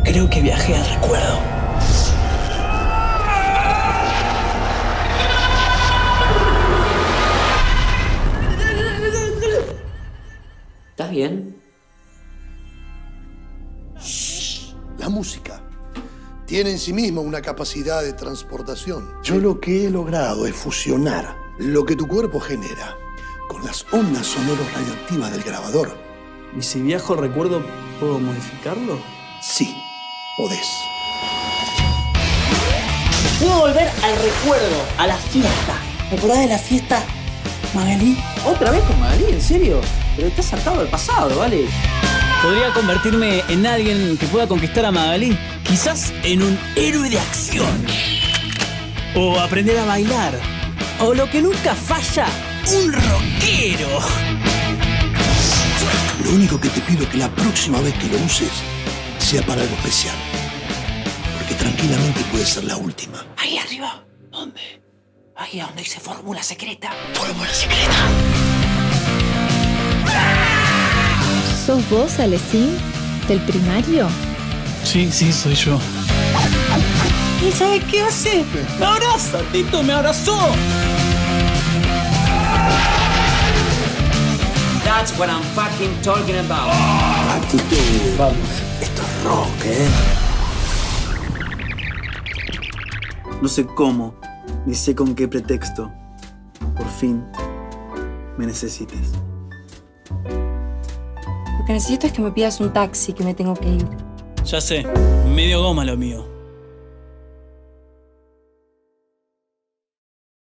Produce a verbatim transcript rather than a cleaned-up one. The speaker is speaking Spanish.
Creo que viajé al recuerdo. ¿Estás bien? La música tiene en sí misma una capacidad de transportación. Yo lo que he logrado es fusionar lo que tu cuerpo genera con las ondas sonoras radioactivas del grabador. ¿Y si viajo al recuerdo, puedo modificarlo? Sí, podés. Puedo volver al recuerdo, a la fiesta. ¿Te acordás de la fiesta, Magalí? ¿Otra vez con Magalí? ¿En serio? Pero estás atado al pasado, ¿vale? Podría convertirme en alguien que pueda conquistar a Magalí. Quizás en un héroe de acción. O aprender a bailar. O lo que nunca falla, un rockero. Lo único que te pido es que la próxima vez que lo uses sea para algo especial. Porque tranquilamente puede ser la última. Ahí arriba. ¿Dónde? Ahí a donde dice fórmula secreta. Fórmula secreta. ¿Sos vos, Alessín, del primario? Sí, sí, soy yo. ¿Y sabes qué hace? ¡Me abraza, Tito! ¡Me abrazó! That's what I'm fucking talking about. Actitud. Vamos, esto es rock, ¿eh? No sé cómo, ni sé con qué pretexto. Por fin, me necesites. Lo que necesito es que me pidas un taxi, que me tengo que ir. Ya sé, medio goma lo mío.